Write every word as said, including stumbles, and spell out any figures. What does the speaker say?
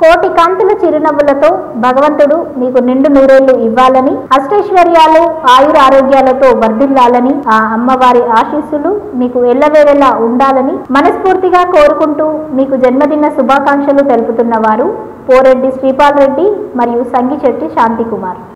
కోటి కాంతుల చిరునవ్వులతో భగవంతుడు మీకు నిండు నూరేళ్లు ఇవ్వాలని, అష్టైశ్వర్యాలు ఆయుర ఆరోగ్యాలతో వర్ధిల్లాలని, ఆ అమ్మవారి ఆశీస్సులు మీకు ఎల్లవేళలా ఉండాలని మనస్ఫూర్తిగా కోరుకుంటూ మీకు జన్మదిన శుభాకాంక్షలు తెలుపుతున్న వారు పోరెడ్డి శ్రీపాల్ రెడ్డి మరియు సంగిచెట్టి శాంతికుమార్.